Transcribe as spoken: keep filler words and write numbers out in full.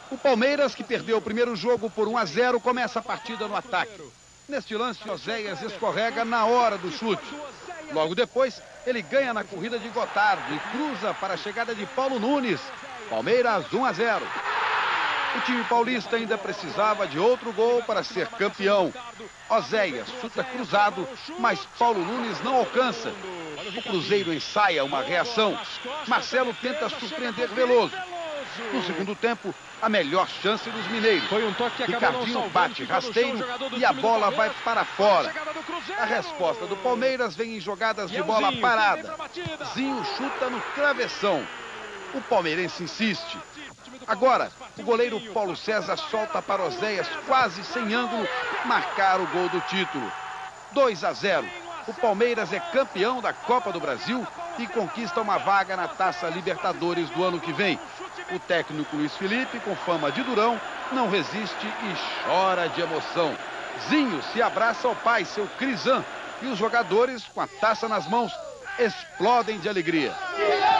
O Palmeiras, que perdeu o primeiro jogo por um a zero, começa a partida no ataque. Neste lance, Oséias escorrega na hora do chute. Logo depois, ele ganha na corrida de Gotardo e cruza para a chegada de Paulo Nunes. Palmeiras um a zero. O time paulista ainda precisava de outro gol para ser campeão. Oséias chuta cruzado, mas Paulo Nunes não alcança. O Cruzeiro ensaia uma reação. Marcelo tenta surpreender Veloso. No segundo tempo, a melhor chance dos mineiros. Foi um toque que acabou não Ricardinho salvando, bate rasteiro e a bola vai para fora. A resposta do Palmeiras vem em jogadas de bola parada. Zinho chuta no travessão. O palmeirense insiste. Agora, o goleiro Paulo César solta para Oséias quase sem ângulo marcar o gol do título. dois a zero. O Palmeiras é campeão da Copa do Brasil e conquista uma vaga na Taça Libertadores do ano que vem. O técnico Luiz Felipe, com fama de durão, não resiste e chora de emoção. Zinho se abraça ao pai, seu Crisan, e os jogadores, com a taça nas mãos, explodem de alegria.